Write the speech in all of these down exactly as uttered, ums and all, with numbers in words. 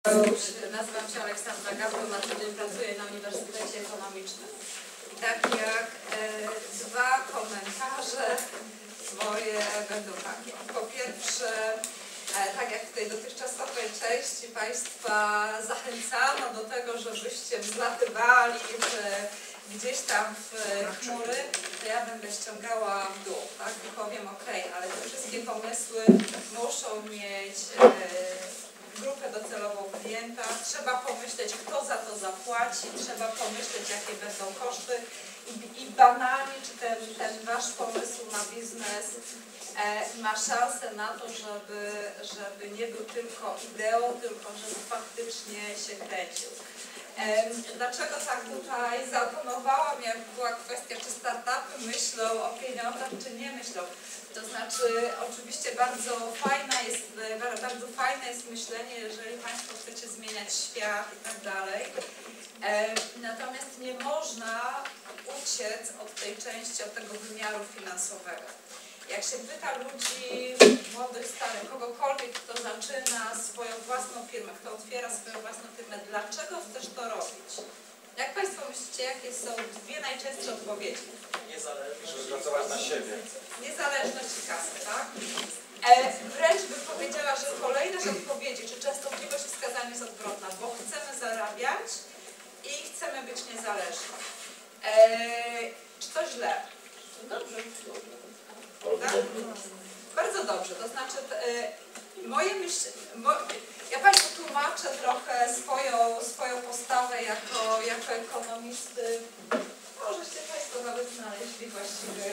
Nazywam się Aleksandra Gawko, na co dzień pracuję na Uniwersytecie Ekonomicznym. I tak jak e, dwa komentarze moje będą takie. Po pierwsze, e, tak jak w tej dotychczasowej części Państwa zachęcano do tego, żebyście wzlatywali w, gdzieś tam w chmury, to ja będę ściągała w dół, tak? I powiem ok, ale te wszystkie pomysły muszą mieć e, grupę docelową klienta, trzeba pomyśleć, kto za to zapłaci, trzeba pomyśleć, jakie będą koszty i, i banalnie, czy ten, ten Wasz pomysł na biznes e, ma szansę na to, żeby, żeby nie był tylko ideą, tylko żeby faktycznie się kręcił. E, dlaczego tak tutaj zaoponowałam, jak była kwestia, czy startupy myślą o pieniądzach, czy nie myślą. To znaczy, oczywiście bardzo fajne jest, bardzo fajne jest myślenie, jeżeli Państwo chcecie zmieniać świat i tak dalej. E, natomiast nie można uciec od tej części, od tego wymiaru finansowego. Jak się pyta ludzi, młodych, starych, kogokolwiek, kto zaczyna swoją własną firmę, kto otwiera swoją własną firmę, dlaczego chcesz to robić? Jak Państwo myślicie, jakie są dwie najczęstsze odpowiedzi? Niezależność. Żeby pracować na siebie. Niezależność i kasę, tak? E, wręcz bym powiedziała, że kolejność odpowiedzi, czy częstotliwość wskazania jest odwrotna, bo chcemy zarabiać i chcemy być niezależni. E, czy to źle? Dobrze. Tak? Bardzo dobrze, to znaczy e, moje myśl, mo, ja Państwu tłumaczę trochę swoją, swoją postawę jako, jako ekonomisty. Możecie Państwo nawet znaleźli właściwy,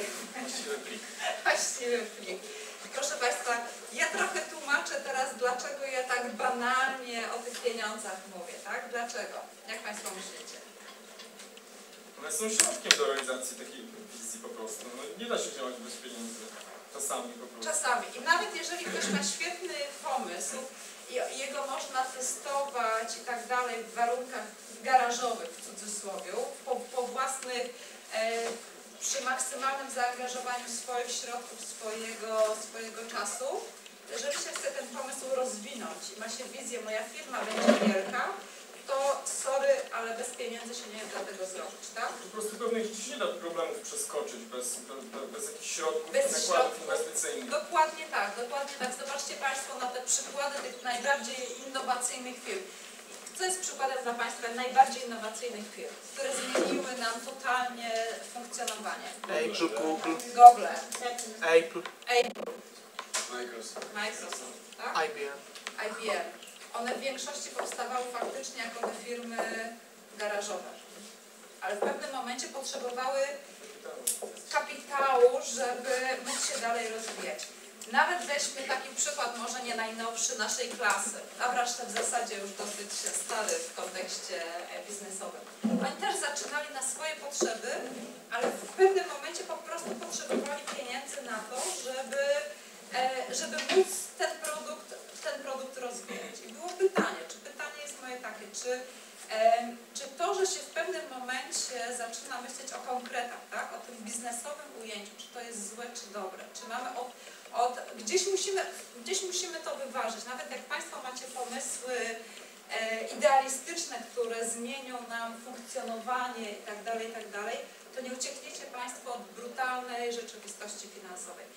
właściwy plik. Proszę Państwa, ja trochę tłumaczę teraz, dlaczego ja tak banalnie o tych pieniądzach mówię, tak? Dlaczego? Jak Państwo myślicie? One są środkiem do realizacji takiej wizji po prostu. No, nie da się działać bez pieniędzy. Czasami po prostu. Czasami. I nawet jeżeli ktoś ma świetny pomysł i jego można testować i tak dalej w warunkach garażowych, w cudzysłowie, po, po własnych, e, przy maksymalnym zaangażowaniu swoich środków, swojego, swojego czasu, jeżeli się chce ten pomysł rozwinąć i ma się wizję, moja firma będzie wielka, to sorry, ale bez pieniędzy się nie da tego zrobić, tak? Po prostu pewnych rzeczy się nie da problemów przeskoczyć bez, bez, bez jakichś środków, bez nakładów środków inwestycyjnych. Dokładnie tak, dokładnie tak. Zobaczcie Państwo na te przykłady tych najbardziej innowacyjnych firm. Co jest przykładem dla Państwa najbardziej innowacyjnych firm, które zmieniły nam totalnie funkcjonowanie? Apple, Google, Google, Apple, Apple, Microsoft. Microsoft, tak? I B M. I B M. One w większości powstawały faktycznie jako te firmy garażowe, ale w pewnym momencie potrzebowały kapitału, żeby móc się dalej rozwijać. Nawet weźmy taki przykład, może nie najnowszy, naszej klasy, a wreszcie w zasadzie już dosyć stary w kontekście biznesowym. Oni też zaczynali na swoje potrzeby, ale w pewnym momencie po prostu potrzebowali pieniędzy na to, żeby, żeby móc ten produkt, ten produkt rozwijać. I było pytanie, czy pytanie jest moje takie, czy Czy to, że się w pewnym momencie zaczyna myśleć o konkretach, tak? O tym biznesowym ujęciu, czy to jest złe, czy dobre, czy mamy od, od gdzieś, musimy, gdzieś musimy to wyważyć, nawet jak Państwo macie pomysły e, idealistyczne, które zmienią nam funkcjonowanie i tak dalej, i tak dalej, to nie uciekniecie Państwo od brutalnej rzeczywistości finansowej.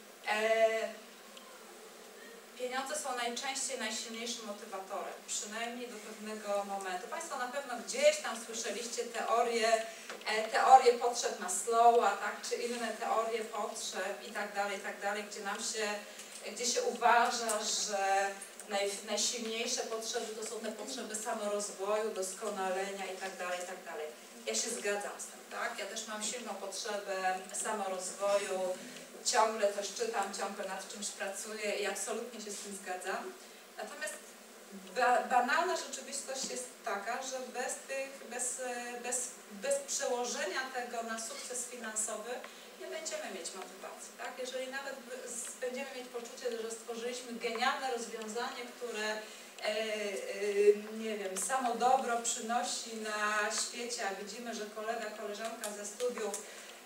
E, Pieniądze są najczęściej najsilniejszym motywatorem, przynajmniej do pewnego momentu. Państwo na pewno gdzieś tam słyszeliście teorie, e, teorie potrzeb Maslowa, tak, czy inne teorie potrzeb i tak dalej, i tak dalej, gdzie nam się, gdzie się uważa, że naj, najsilniejsze potrzeby to są te potrzeby samorozwoju, doskonalenia i tak dalej, i tak dalej. Ja się zgadzam z tym, tak? Ja też mam silną potrzebę samorozwoju, ciągle coś czytam, ciągle nad czymś pracuję i absolutnie się z tym zgadzam. Natomiast ba banalna rzeczywistość jest taka, że bez, tych, bez, bez, bez przełożenia tego na sukces finansowy nie będziemy mieć motywacji. Tak? Jeżeli nawet będziemy mieć poczucie, że stworzyliśmy genialne rozwiązanie, które e, e, nie wiem, samo dobro przynosi na świecie, a widzimy, że kolega, koleżanka ze studiów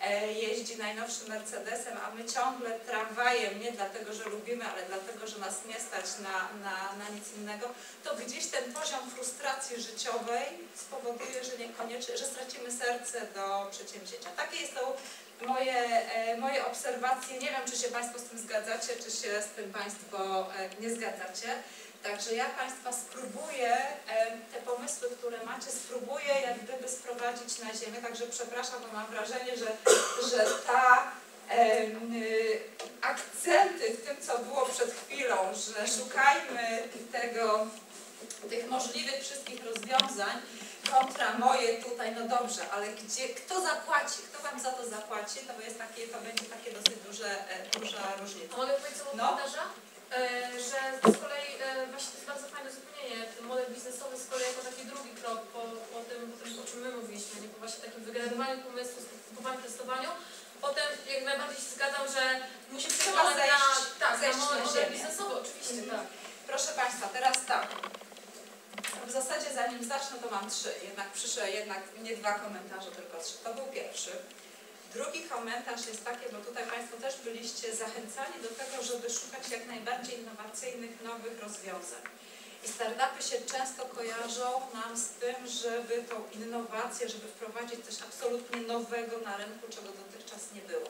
e, jeździ najnowszym Mercedesem, a my ciągle tramwajem, nie dlatego, że lubimy, ale dlatego, że nas nie stać na, na, na nic innego, to gdzieś ten poziom frustracji życiowej spowoduje, że niekoniecznie, że stracimy serce do przedsięwzięcia. Takie jest to moje, e, moje obserwacje. Nie wiem, czy się Państwo z tym zgadzacie, czy się z tym Państwo e, nie zgadzacie. Także ja Państwa spróbuję, te pomysły, które macie, spróbuję jak gdyby sprowadzić na ziemię. Także przepraszam, bo mam wrażenie, że, że ta em, akcenty w tym, co było przed chwilą, że szukajmy tego, tych możliwych wszystkich rozwiązań, kontra moje tutaj, no dobrze, ale gdzie, kto zapłaci, kto Wam za to zapłaci, to, jest takie, to będzie takie dosyć duże, duża różnica. Mogę powiedzieć co No. komentarza? Że z kolei właśnie to jest bardzo fajne uzupełnienie, ten model biznesowy z kolei jako taki drugi krok po, po, tym, po tym, o czym my mówiliśmy, nie? Po właśnie takim wygenerowaniu pomysłów, kupowaniu, testowaniu. Potem jak najbardziej się zgadzam, że musi Trzeba przekonać zejść, na, tak, zejść na na model ziemię. biznesowy, oczywiście, Mhm. tak. Proszę Państwa, teraz tak. W zasadzie zanim zacznę, to mam trzy. Jednak przyszły jednak nie dwa komentarze, tylko trzy. To był pierwszy. Drugi komentarz jest taki, bo tutaj Państwo też byliście zachęcani do tego, żeby szukać jak najbardziej innowacyjnych, nowych rozwiązań. I startupy się często kojarzą nam z tym, żeby tą innowację, żeby wprowadzić coś absolutnie nowego na rynku, czego dotychczas nie było.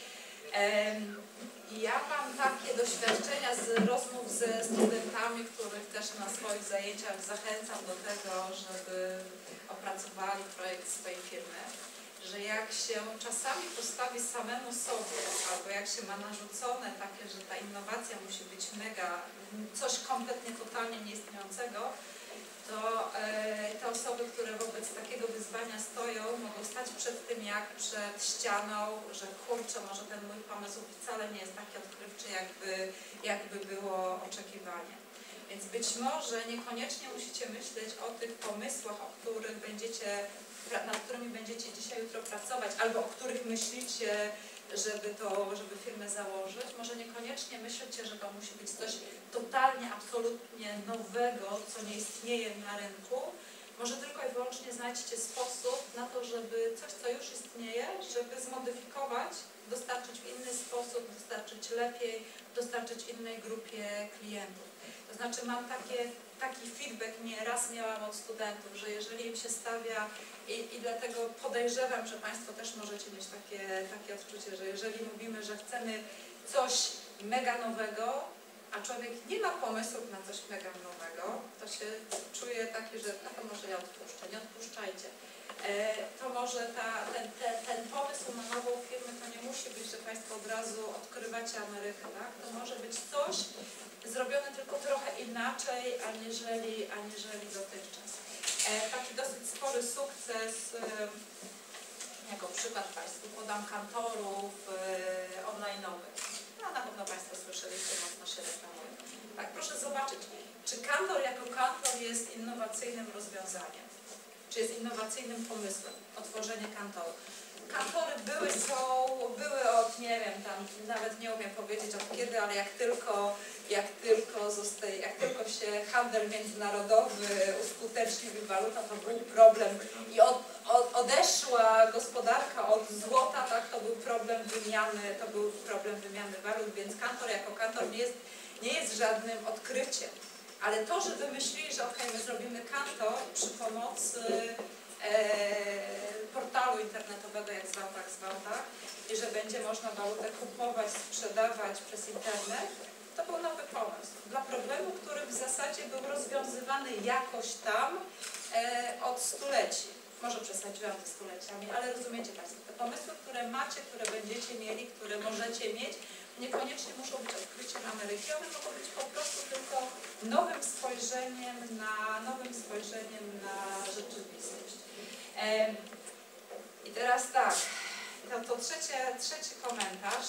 I ja mam takie doświadczenia z rozmów ze studentami, których też na swoich zajęciach zachęcam do tego, żeby opracowali projekt swojej firmy, że jak się czasami postawi samemu sobie, albo jak się ma narzucone takie, że ta innowacja musi być mega, coś kompletnie, totalnie nieistniejącego, to e, te osoby, które wobec takiego wyzwania stoją, mogą stać przed tym jak przed ścianą, że kurczę, może ten mój pomysł wcale nie jest taki odkrywczy, jakby, jakby było oczekiwanie. Więc być może niekoniecznie musicie myśleć o tych pomysłach, o których będziecie, nad którymi będziecie dzisiaj, jutro pracować, albo o których myślicie, żeby to, żeby firmę założyć. Może niekoniecznie myślcie, że to musi być coś totalnie, absolutnie nowego, co nie istnieje na rynku. Może tylko i wyłącznie znajdźcie sposób na to, żeby coś, co już istnieje, żeby zmodyfikować, dostarczyć w inny sposób, dostarczyć lepiej, dostarczyć innej grupie klientów. To znaczy mam takie, taki feedback, nieraz miałam od studentów, że jeżeli im się stawia i, i dlatego podejrzewam, że Państwo też możecie mieć takie, takie odczucie, że jeżeli mówimy, że chcemy coś mega nowego, a człowiek nie ma pomysłów na coś mega nowego, to się czuje taki, że no to może ja odpuszczę, nie odpuszczajcie. E, to może ta, ten, ten, ten pomysł na nową firmę to nie musi być, że Państwo od razu odkrywacie Amerykę, tak? To może być coś zrobione tylko trochę inaczej, aniżeli, aniżeli dotychczas. E, taki dosyć spory sukces, e, jako przykład Państwu podam kantorów e, online'owych. No, na pewno Państwo słyszeliście, mocno się reklamuje. Tak, proszę zobaczyć, czy kantor jako kantor jest innowacyjnym rozwiązaniem? Czy jest innowacyjnym pomysłem otworzenie kantoru? Kantory były, są, były od, nie wiem, tam nawet nie umiem powiedzieć od kiedy, ale jak tylko, jak tylko, zostaje, jak tylko się handel międzynarodowy uskutecznił i waluta, to był problem. I od, od, odeszła gospodarka od złota, tak, to był problem wymiany, to był problem wymiany walut, więc kantor jako kantor nie jest, nie jest żadnym odkryciem. Ale to, że wymyślili, że ok, my zrobimy kantor przy pomocy e, portalu internetowego, jak zwał, tak zwał, tak, i że będzie można walutę kupować, sprzedawać przez internet, to był nowy pomysł. Dla problemu, który w zasadzie był rozwiązywany jakoś tam e, od stuleci. Może przesadziłam ze stuleciami, ale rozumiecie Państwo, te pomysły, które macie, które będziecie mieli, które możecie mieć, niekoniecznie muszą być odkryciem Ameryki, one mogą być po prostu tylko nowym spojrzeniem na, nowym spojrzeniem na rzeczywistość. E, I teraz tak, to, to trzecie, trzeci komentarz,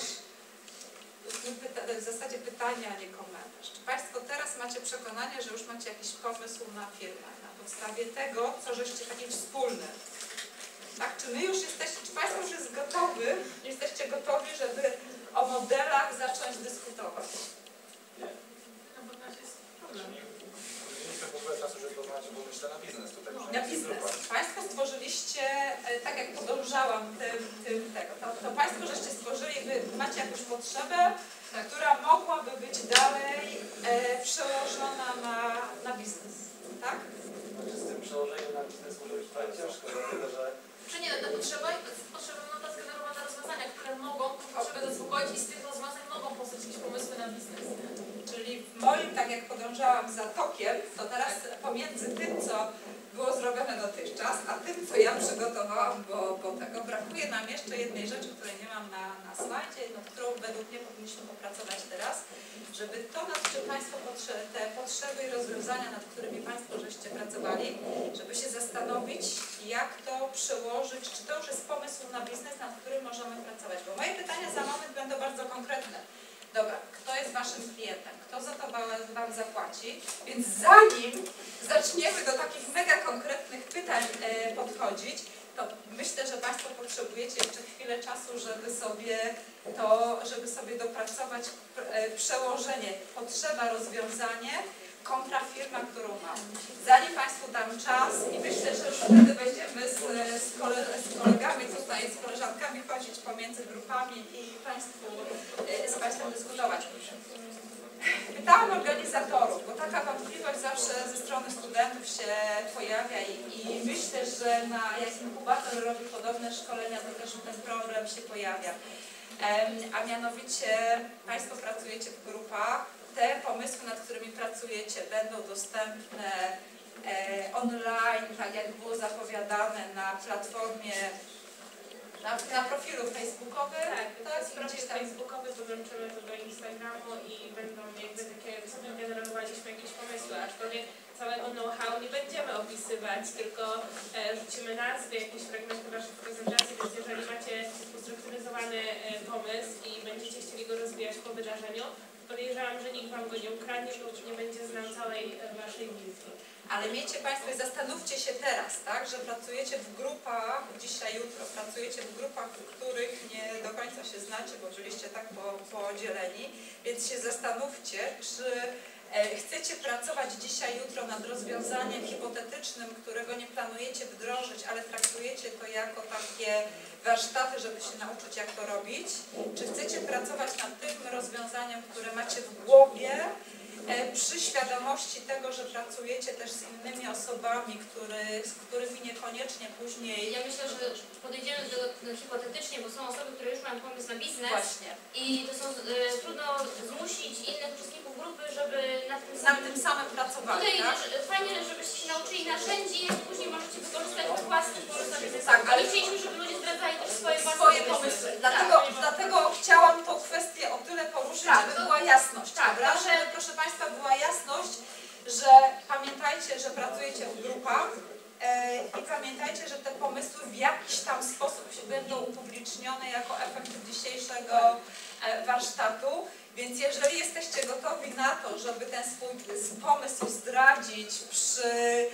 w zasadzie pytanie, a nie komentarz. Czy Państwo teraz macie przekonanie, że już macie jakiś pomysł na firmę, na podstawie tego, co żeście taki wspólny? Tak, czy my już jesteście, czy Państwo już jest gotowy, jesteście gotowi, żeby o modelach zacząć dyskutować? Nie. No bo to jest problem. Nie mieliśmy w ogóle czasu, żeby to działać, bo myślę na biznes tutaj. Na biznes. Państwo stworzyliście, e, tak jak podążałam tym, tym tego, to, to Państwo żeście stworzyli, Wy macie jakąś potrzebę, Tak. która mogłaby być dalej e, przełożona na, na biznes, tak? Znaczy z tym przełożeniem na biznes może być trochę ciężko, dlatego że Czy nie, ta potrzeba, potrzeby będą zgenerowane rozwiązania, które mogą tą potrzebę zaspokoić i z tych rozwiązań mogą powstać jakieś pomysły na biznes. Nie? Czyli w moim, tak jak podążałam za tokiem, to teraz pomiędzy tym, co było zrobione dotychczas, a tym, co ja przygotowałam, bo, bo tego brakuje nam jeszcze jednej rzeczy, której nie mam na, na slajdzie, nad którą według mnie powinniśmy popracować teraz, żeby to, nad czym Państwo potrze te potrzeby i rozwiązania, nad którymi Państwo żeście pracowali, żeby się zastanowić, jak to przełożyć, czy to już jest pomysł na biznes, nad którym możemy pracować. Bo moje pytania za moment będą bardzo konkretne. Dobra, kto jest Waszym klientem? Kto za to Wam zapłaci? Więc zanim zaczniemy do takich mega konkretnych pytań e, podchodzić, to myślę, że Państwo potrzebujecie jeszcze chwilę czasu, żeby sobie to, żeby sobie dopracować e, przełożenie potrzeba, rozwiązanie kontra firma, którą mam. Zanim Państwu dam czas i myślę, że już wtedy będziemy z, z, kole, z kolegami tutaj, z koleżankami chodzić pomiędzy grupami i Państwu, z Państwem dyskutować. Pytałam organizatorów, bo taka wątpliwość zawsze ze strony studentów się pojawia i, i myślę, że na, jak inkubator robi podobne szkolenia, to też ten problem się pojawia. A mianowicie Państwo pracujecie w grupach. Te pomysły, nad którymi pracujecie, będą dostępne e, online, tak jak było zapowiadane, na platformie, na, na profilu facebookowym. Tak, to tak, jest profil gdzieś tam. facebookowy, podłączymy to do Instagramu i będą jakby takie, sobie generowaliśmy jakieś pomysły, aczkolwiek całego know-how nie będziemy opisywać, tylko e, rzucimy nazwy, jakieś fragmenty Waszych prezentacji, więc jeżeli macie ustrukturyzowany e, pomysł i będziecie chcieli go rozwijać po wydarzeniu, podejrzewam, że nikt Wam go nie ukradnie, bo nie będzie znał całej e, Waszej wizji. Ale miejcie Państwo i zastanówcie się teraz, tak, że pracujecie w grupach, dzisiaj, jutro, pracujecie w grupach, w których nie do końca się znacie, bo byliście tak po, podzieleni, więc się zastanówcie, czy e, chcecie pracować dzisiaj, jutro nad rozwiązaniem hipotetycznym, którego nie planujecie wdrożyć, ale traktujecie to jako takie warsztaty, żeby się nauczyć, jak to robić, czy chcecie pracować nad tym rozwiązaniem, które macie w głowie, przy świadomości tego, że pracujecie też z innymi osobami, który, z którymi niekoniecznie później... Ja myślę, że podejdziemy do tego hipotetycznie, bo są osoby, które już mają pomysł na biznes. Właśnie. I to są e, trudno zmusić innych uczestników grupy, żeby nad tym Nad samym, tym samym pracowali, Tutaj tak? że- fajnie, żebyście się nauczyli narzędzi, jakie później możecie wykorzystać we własnym polu biznesu. Tak, ale nie chcieliśmy, żeby ludzie zdradzali też swoje własne swoje pomysły. pomysły. Dlatego, dlatego chciałam tą kwestię o tyle poruszyć, Tak, żeby to- była jasność, tak, prawda? to- Żeby, proszę Państwa, była jasność, że pamiętajcie, że pracujecie w grupach e, i pamiętajcie, że te pomysły w jakiś tam sposób się będą upublicznione jako efekt dzisiejszego e, warsztatu. Więc jeżeli jesteście gotowi na to, żeby ten swój pomysł zdradzić przy...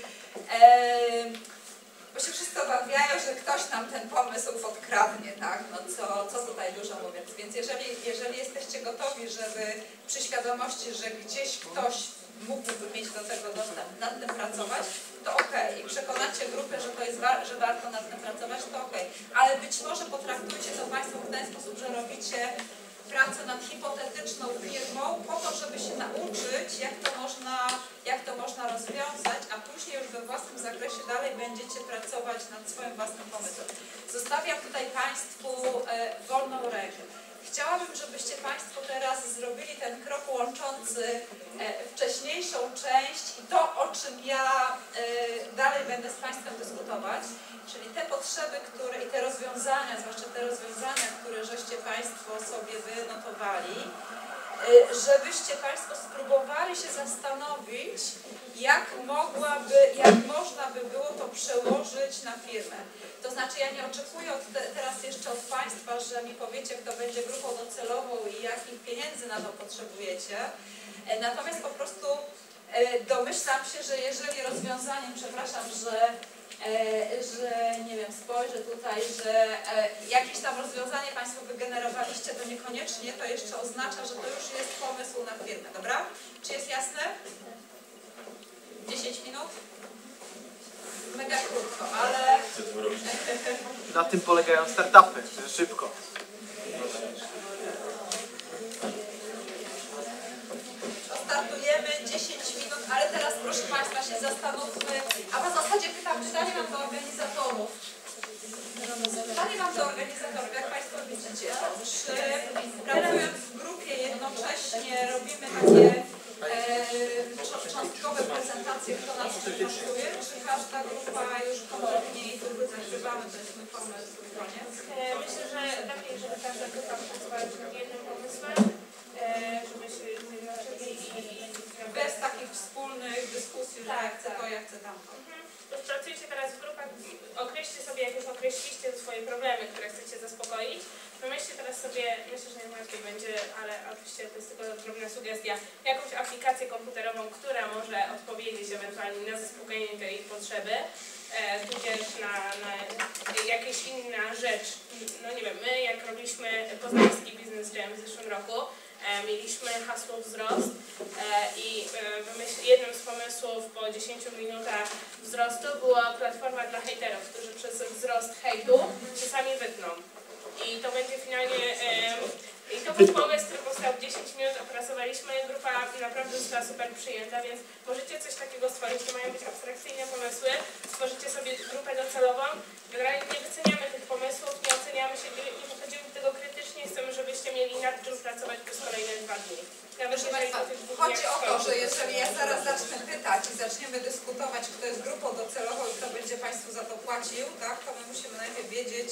E, bo się wszyscy obawiają, że ktoś nam ten pomysł podkradnie, tak? No co, co tutaj dużo mówiąc. Więc jeżeli, jeżeli jesteście gotowi, żeby przy świadomości, że gdzieś ktoś mógłby mieć do tego dostęp, nad tym pracować, to okej. Okay. I przekonacie grupę, że to jest wa że warto nad tym pracować, to okej. Okay. Ale być może potraktujcie to Państwo w ten sposób, że robicie pracę nad hipotetyczną firmą po to, żeby się nauczyć, jak to można, jak to można rozwiązać, a później już we własnym zakresie dalej będziecie pracować nad swoim własnym pomysłem. Zostawiam tutaj Państwu e, wolną rękę. Chciałabym, żebyście Państwo teraz zrobili ten krok łączący e, wcześniejszą część i to, o czym ja e, dalej będę z Państwem dyskutować, czyli te potrzeby, które i te rozwiązania, zwłaszcza te rozwiązania, które żeście Państwo sobie wynotowali, e, żebyście Państwo spróbowali się zastanowić, jak mogłaby, jak można by było to przełożyć na firmę. To znaczy, ja nie oczekuję od te, teraz jeszcze od Państwa, że mi powiecie, kto będzie grupą docelową i jakich pieniędzy na to potrzebujecie. E, natomiast po prostu e, domyślam się, że jeżeli rozwiązaniem, przepraszam, że, e, że nie wiem, spojrzę tutaj, że e, jakieś tam rozwiązanie Państwo wygenerowaliście, to niekoniecznie to jeszcze oznacza, że to już jest pomysł na firmę, dobra? Czy jest jasne? dziesięć minut? Na tym polegają startupy, że szybko. Startujemy dziesięć minut, ale teraz proszę Państwa się zastanówmy, a w zasadzie pytam, pytanie mam do organizatorów. Pytanie mam do organizatorów, jak Państwo widzicie, czy pracując w grupie jednocześnie robimy takie e, cząstkowe prezentacje, kto nas przygotuje, czy każda grupa już kompletnie i tu zagrywamy, to jest mój pomysł, koniec? E, Myślę, że lepiej, żeby każda grupa pracowała nad jednym pomysłem, e, żeby się zjednoczyli i Bez takich wspólnych dyskusji, że ja chcę to, ja chcę tamto. Mhm. Pracujcie teraz w grupach, określcie sobie, jak już określiliście swoje problemy, które chcecie zaspokoić. Wymyślcie teraz sobie, myślę, że najłatwiej będzie, ale oczywiście to jest tylko drobna sugestia, jakąś aplikację komputerową, która może odpowiedzieć ewentualnie na zaspokojenie tej potrzeby, e, tudzież na, na jakieś inna rzecz. No nie wiem, my jak robiliśmy poznański Business Jam w zeszłym roku, E, mieliśmy hasło wzrost e, i e, wymyśl, jednym z pomysłów po dziesięciu minutach wzrostu była platforma dla hejterów, którzy przez wzrost hejtu czasami wytną. I to będzie finalnie, e, i to był pomysł, który powstał w dziesięć minut, opracowaliśmy, grupa naprawdę została super przyjęta, więc możecie coś takiego stworzyć, to mają być abstrakcyjne pomysły, stworzycie sobie grupę docelową, generalnie nie wyceniamy tych pomysłów, nie oceniamy się, nie, nie podchodzimy do tego krytycznie, chcemy, żebyście mieli nad czym pracować przez kolejne dwa dni. Nawet Proszę Państwa, chodzi o to, że jeżeli ja zaraz zacznę pytać i zaczniemy dyskutować, kto jest grupą docelową i kto będzie Państwu za to płacił, tak, to my musimy najpierw wiedzieć,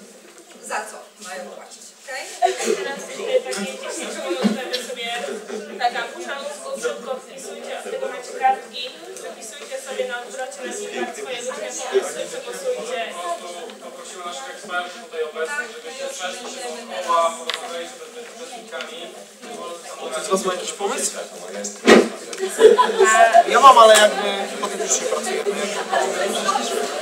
za co mają płacić, okej? Teraz e, takie dziesięć minut, żeby sobie taka burza mózgu, szybko wpisujcie, od tego macie kartki, zapisujcie sobie na odwrocie na kartkę swoje różne pomysły, przegłosujcie. Poprosimy naszych ekspertów tutaj obecnych, żebyście przeszli się dookoła, porozmawiali się z uczestnikami. Ktoś z Was ma jakiś pomysł? Ja mam, ale jakby hipotetycznie pracuję.